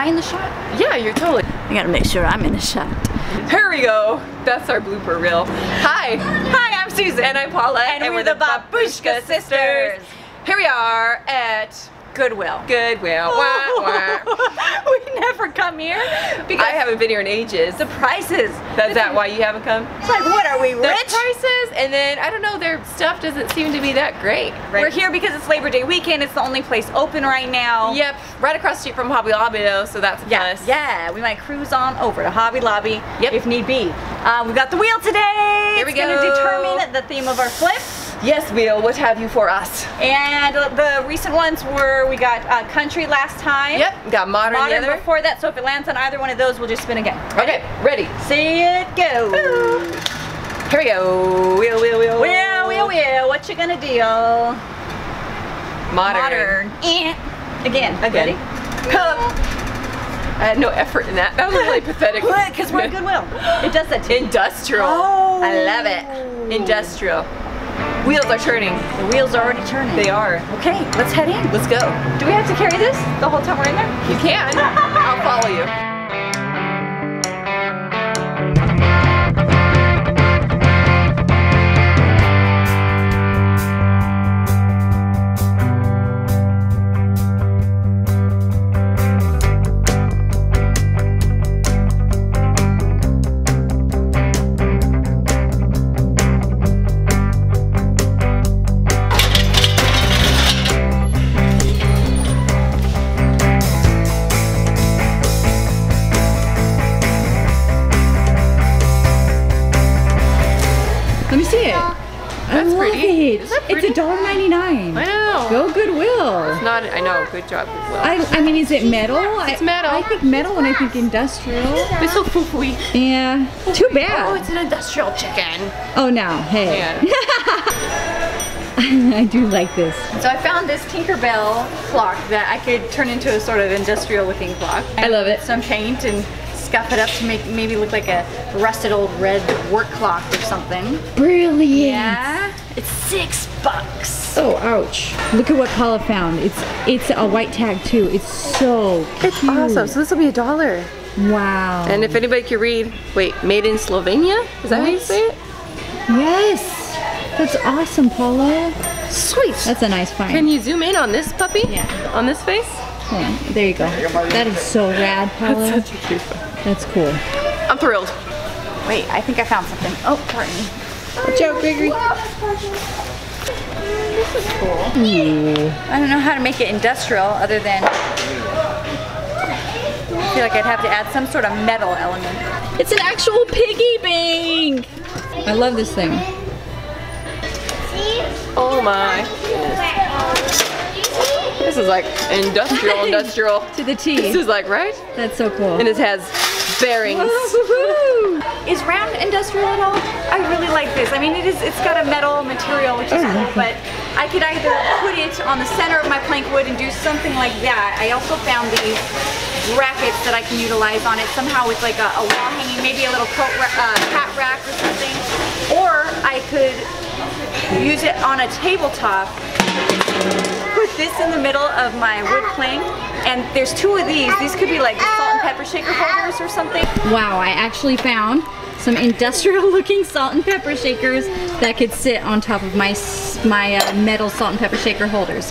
I in the shot? Yeah, you're totally. I gotta make sure I'm in the shot. Here we go. That's our blooper reel. Hi. Hi, I'm Susan. And I'm Paula. And we're the Babushka Sisters. Here we are at Goodwill. Goodwill. Wah, wah. We never come here because I haven't been here in ages. the prices. That's that why you haven't come? It's like, what are we, The rich? prices, and then I don't know, their stuff doesn't seem to be that great. Right? We're here because it's Labor Day weekend. It's the only place open right now. Yep, right across the street from Hobby Lobby though, so that's a plus. Yeah, we might cruise on over to Hobby Lobby if need be. We've got the wheel today. Here we go. It's going to determine the theme of our flip. Yes, Wheel, what have you for us? And the recent ones were, we got country last time. Yep, got modern the other. Before that, so if it lands on either one of those, we'll just spin again. Okay, ready. See it go. Woo. Here we go. Wheel, wheel, wheel. Wheel, wheel, wheel. What you gonna deal? Modern. Again. Ready? I had no effort in that. That was really pathetic. What? Because we're at Goodwill. It does that too. Industrial. Oh. I love it. Industrial. Wheels are turning. The wheels are already turning. They are. Okay, let's head in. Let's go. Do we have to carry this the whole time we're in there? You can. I'll follow you. Let me see it. That's pretty. It. Is that pretty? It's $1.99. I know. Go Goodwill. It's not, I know. Good job, Goodwill. I mean, is it metal? It's metal. I think metal when I think industrial. It's so foo-foo-y. Yeah. Too bad. Oh, it's an industrial chicken. Oh, no. Hey. Man. I do like this. So I found this Tinkerbell clock that I could turn into a sort of industrial looking clock. I love it. Some paint and scuff it up to make maybe look like a rusted old red work clock or something. Brilliant. Yeah. It's $6. Oh, ouch. Look at what Paula found. It's a white tag too. It's so cute. It's awesome. So this will be $1. Wow. And if anybody can read, wait, made in Slovenia? Is that how you say it? Yes. That's awesome, Paula. Sweet. That's a nice find. Can you zoom in on this puppy? Yeah. On this face? Hold on. There you go. That is so rad, Paula. That's such a cute one. That's cool. I'm thrilled. Wait, I think I found something. Oh, pardon me. Watch out, Gregory. This is cool. Ooh. I don't know how to make it industrial other than I feel like I'd have to add some sort of metal element. It's an actual piggy bank. I love this thing. Oh my. This is like industrial. To the T. This is like, right? That's so cool. And it has bearings. Is round industrial at all? I really like this. I mean, it's got a metal material, which is cool, but I could either put it on the center of my plank wood and do something like that. I also found these brackets that I can utilize on it somehow with like a wall hanging, maybe a little hat rack or something. Or I could use it on a tabletop, put this in the middle of my wood plank, and there's two of these. These could be like salt and pepper shaker holders or something. Wow, I actually found some industrial looking salt and pepper shakers that could sit on top of my metal salt and pepper shaker holders.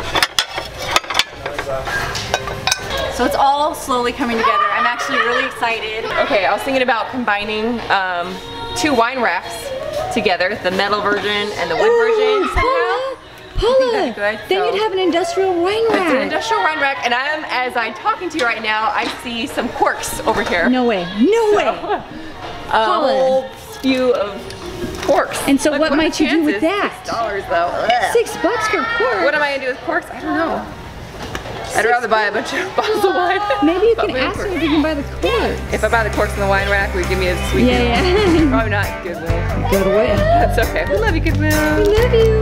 So it's all slowly coming together. I'm actually really excited. Okay, I was thinking about combining two wine racks together, the metal version and the wood version somehow. Paula, then you'd have an industrial wine rack. It's an industrial wine rack, and as I'm talking to you right now, I see some corks over here. No way, no way. A whole spew of corks. And so what might you do with that? $6 though. $6 for corks. What am I gonna do with corks? I don't know. I'd rather buy a bunch of bottles of wine. Maybe you can ask her if you can buy the corks. If I buy the corks in the wine rack, would you give me a sweet deal? Yeah. Probably not Goodwill. Goodwill. That's okay. We love you, Goodwill. We love you.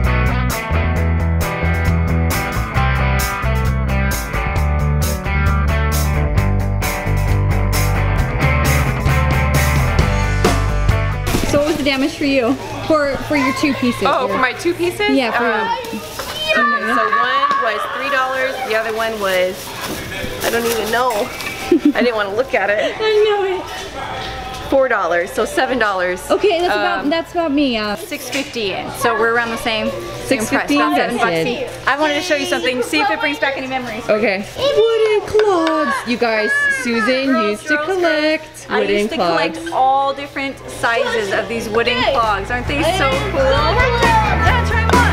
So what was the damage for you? For your two pieces? Oh, for my two pieces? Yeah, for so one was $3, The other one was, I don't even know. I didn't want to look at it. I know it. $4, so $7. Okay, that's about me. $6.50 in, so we're around the same price. About $7 each. I wanted to show you something, see if it brings back any memories. Okay. Wooden clogs. You guys, Susan used to collect wooden clogs. I used to collect all different sizes of these wooden clogs. Aren't they so cool? Yeah, try one.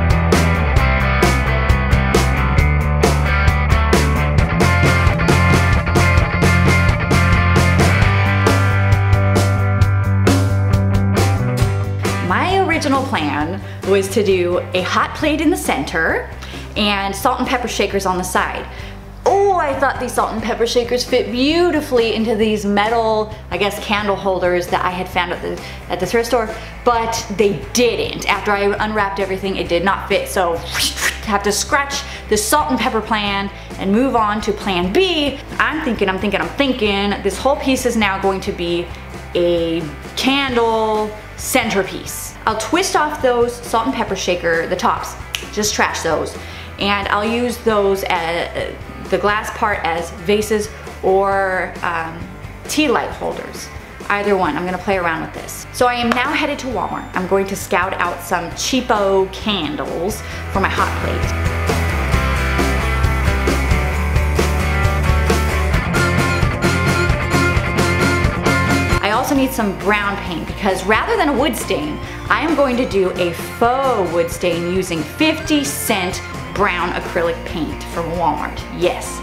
My original plan was to do a hot plate in the center and salt and pepper shakers on the side. Oh, I thought these salt and pepper shakers fit beautifully into these metal, I guess, candle holders that I had found at the thrift store, but they didn't. After I unwrapped everything, it did not fit, so have to scratch the salt and pepper plan and move on to plan B. I'm thinking, this whole piece is now going to be a candle centerpiece. I'll twist off those salt and pepper shaker, the tops, just trash those, and I'll use those as the glass part as vases or tea light holders. Either one, I'm gonna play around with this. So I am now headed to Walmart. I'm going to scout out some cheapo candles for my hot plate. I also need some brown paint because rather than a wood stain, I am going to do a faux wood stain using 50-cent brown acrylic paint from Walmart. Yes.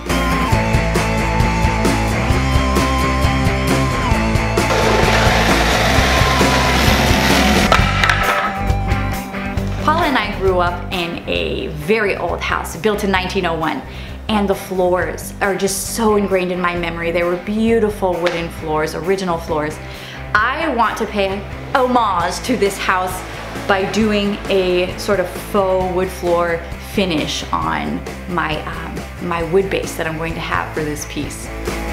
Paula and I grew up in a very old house built in 1901. And the floors are just so ingrained in my memory. They were beautiful wooden floors, original floors. I want to pay homage to this house by doing a sort of faux wood floor finish on my, my wood base that I'm going to have for this piece.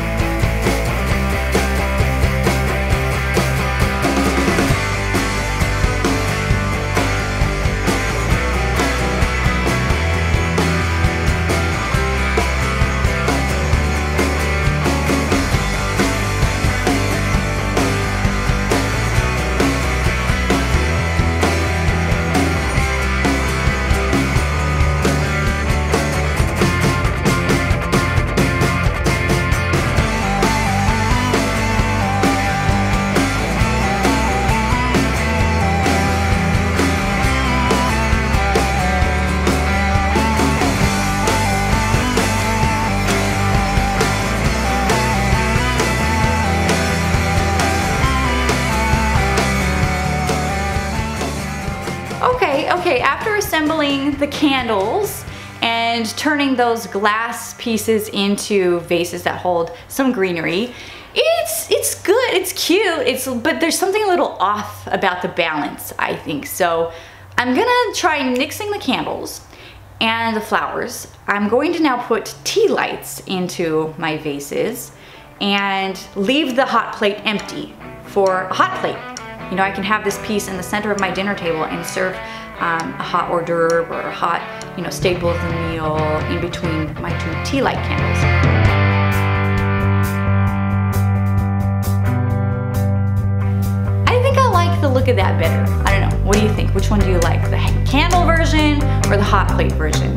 Okay, after assembling the candles and turning those glass pieces into vases that hold some greenery, it's good, it's cute, but there's something a little off about the balance, I think. So I'm gonna try mixing the candles and the flowers. I'm going to now put tea lights into my vases and leave the hot plate empty for a hot plate. You know, I can have this piece in the center of my dinner table and serve a hot hors d'oeuvre or a hot, you know, staple of the meal in between my two tea light candles. I think I like the look of that better. I don't know, what do you think? Which one do you like? The candle version or the hot plate version?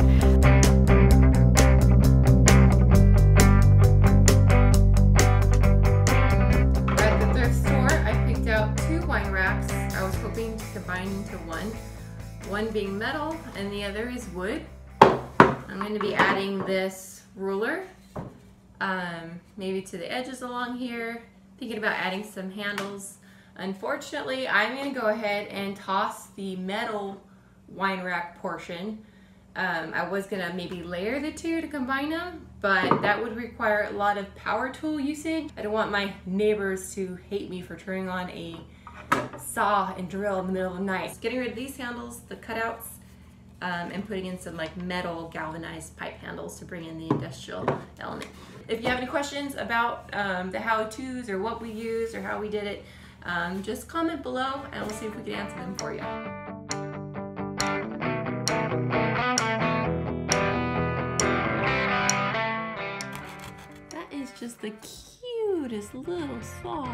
At the thrift store, I picked out 2 wine racks. I was hoping to combine into one being metal and the other is wood. I'm going to be adding this ruler, maybe to the edges along here, thinking about adding some handles. Unfortunately, I'm going to go ahead and toss the metal wine rack portion. I was going to maybe layer the two to combine them, but that would require a lot of power tool usage. I don't want my neighbors to hate me for turning on a saw and drill in the middle of the night. Getting rid of these handles, the cutouts, and putting in some like metal galvanized pipe handles to bring in the industrial element. If you have any questions about the how-tos or what we used or how we did it, just comment below and we'll see if we can answer them for you. just the cutest little saw.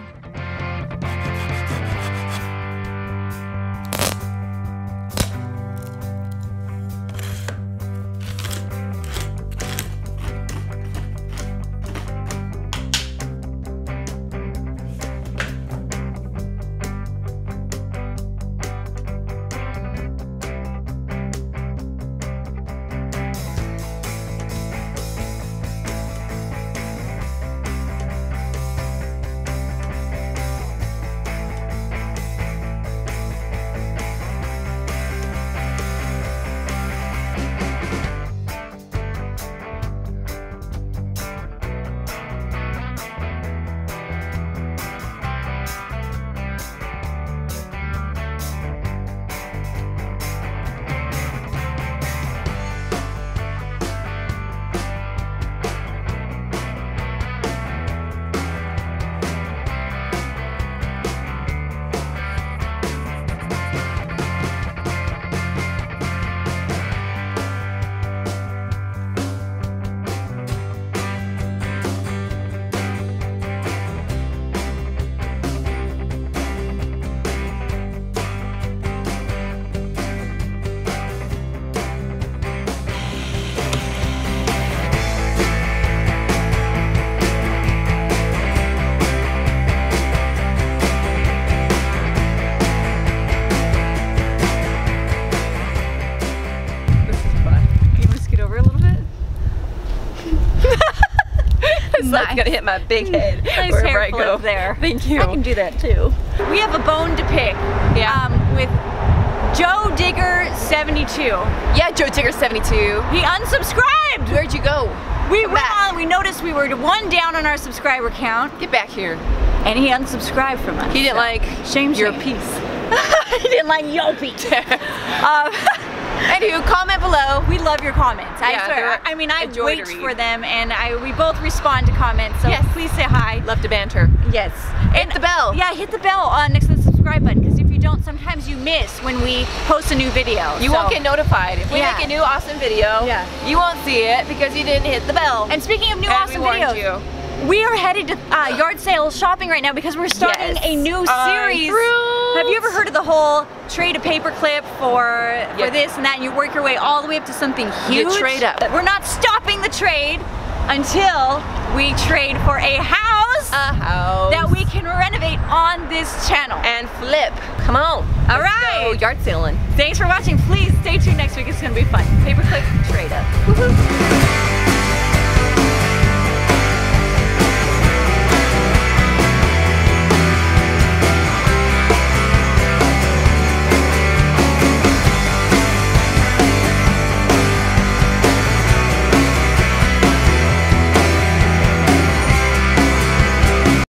Nice. It's gonna hit my big head Nice wherever hair I flip go. there. Thank you. I can do that too. We have a bone to pick. Yeah. With Joe Digger 72. Yeah, Joe Digger 72. He unsubscribed. Where'd you go? We went on. We noticed we were one down on our subscriber count, Get back here. and he unsubscribed from us. He didn't like shame. your piece. He didn't like your piece. Anywho, comment below. We love your comments. I Yeah, swear. I mean, I a joy wait to read. for them, and we both respond to comments. So Yes. please say hi. Love to banter. Yes. Hit the bell. Yeah, hit the bell next to the subscribe button, because if you don't, sometimes you miss when we post a new video. You won't get notified. If we Yeah. make a new awesome video, you won't see it because you didn't hit the bell. And speaking of new And awesome we warned videos, you. we are headed to yard sale shopping right now because we're starting Yes. a new I'm series. thrilled. Have you ever heard of the whole trade a paperclip for Yeah. this and that, and you work your way all the way up to something You huge? trade up. We're not stopping the trade until we trade for a house A house. that we can renovate on this channel. and flip. Come on. All Let's right. go yard sailing. Thanks for watching. Please stay tuned next week. It's going to be fun. Paperclip trade up. Woohoo.